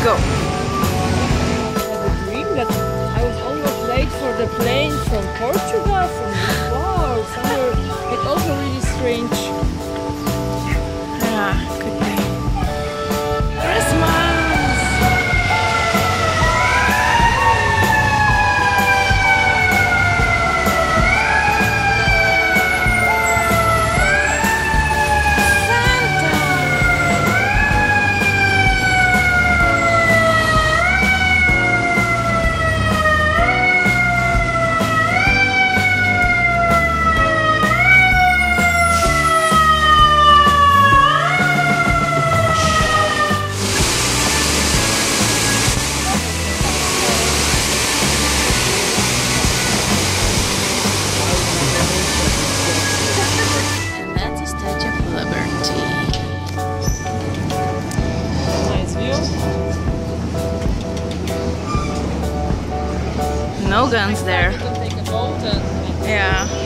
go. I had a dream that I was almost late for the plane from Portugal, from Lisboa or somewhere. It's also really strange. Yeah, could be. Christmas! No guns there. You can take a boat and yeah.